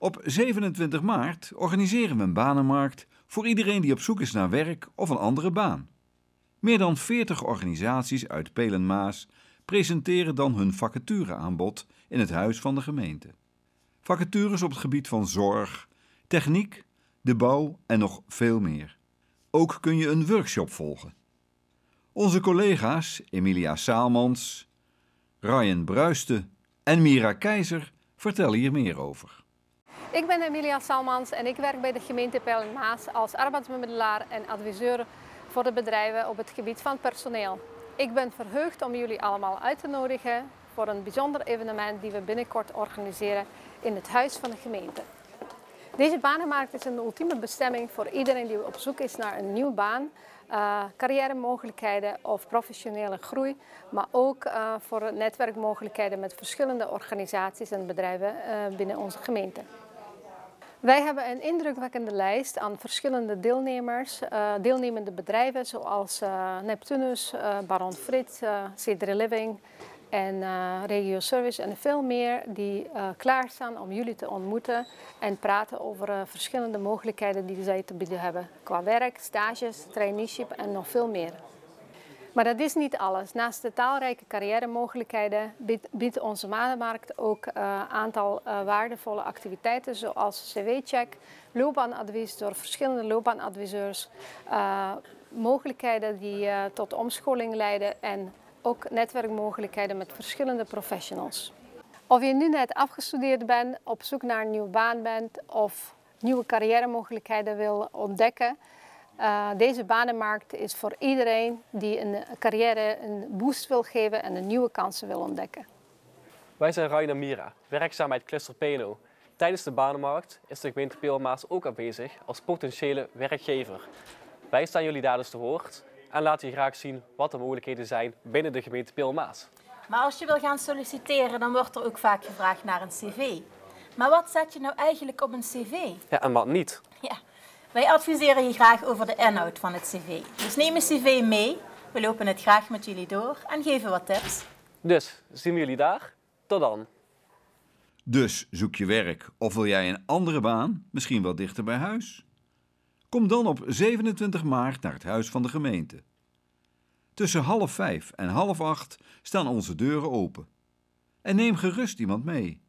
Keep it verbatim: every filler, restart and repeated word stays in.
Op zevenentwintig maart organiseren we een banenmarkt voor iedereen die op zoek is naar werk of een andere baan. Meer dan veertig organisaties uit Peel en Maas presenteren dan hun vacatureaanbod in het huis van de gemeente. Vacatures op het gebied van zorg, techniek, de bouw en nog veel meer. Ook kun je een workshop volgen. Onze collega's Emilia Saalmans, Ryan Bruisten en Mira Keizer vertellen hier meer over. Ik ben Emilia Saalmans en ik werk bij de gemeente Peel en Maas als arbeidsbemiddelaar en adviseur voor de bedrijven op het gebied van personeel. Ik ben verheugd om jullie allemaal uit te nodigen voor een bijzonder evenement die we binnenkort organiseren in het huis van de gemeente. Deze banenmarkt is een ultieme bestemming voor iedereen die op zoek is naar een nieuwe baan, uh, carrière-mogelijkheden of professionele groei, maar ook uh, voor netwerkmogelijkheden met verschillende organisaties en bedrijven uh, binnen onze gemeente. Wij hebben een indrukwekkende lijst aan verschillende deelnemers, uh, deelnemende bedrijven zoals uh, Neptunus, uh, Baron Frit, uh, C drie Living en uh, Regio Service en veel meer die uh, klaarstaan om jullie te ontmoeten en praten over uh, verschillende mogelijkheden die zij te bieden hebben qua werk, stages, traineeship en nog veel meer. Maar dat is niet alles. Naast de talrijke carrière-mogelijkheden biedt, biedt onze banenmarkt ook een uh, aantal uh, waardevolle activiteiten zoals C W-check, loopbaanadvies door verschillende loopbaanadviseurs, uh, mogelijkheden die uh, tot omscholing leiden en ook netwerkmogelijkheden met verschillende professionals. Of je nu net afgestudeerd bent, op zoek naar een nieuwe baan bent of nieuwe carrière-mogelijkheden wil ontdekken, Uh, deze banenmarkt is voor iedereen die een carrière een boost wil geven en een nieuwe kansen wil ontdekken. Wij zijn Ryan en Mira, werkzaam bij het cluster Peno. Tijdens de banenmarkt is de gemeente Peel en Maas ook aanwezig als potentiële werkgever. Wij staan jullie daar dus te woord en laten je graag zien wat de mogelijkheden zijn binnen de gemeente Peel en Maas. Maar als je wil gaan solliciteren, dan wordt er ook vaak gevraagd naar een cv. Maar wat zet je nou eigenlijk op een cv? Ja, en wat niet? Ja. Wij adviseren je graag over de inhoud van het cv. Dus neem een cv mee, we lopen het graag met jullie door en geven wat tips. Dus, zien we jullie daar? Tot dan. Dus zoek je werk of wil jij een andere baan, misschien wel dichter bij huis? Kom dan op zevenentwintig maart naar het huis van de gemeente. Tussen half vijf en half acht staan onze deuren open. En neem gerust iemand mee.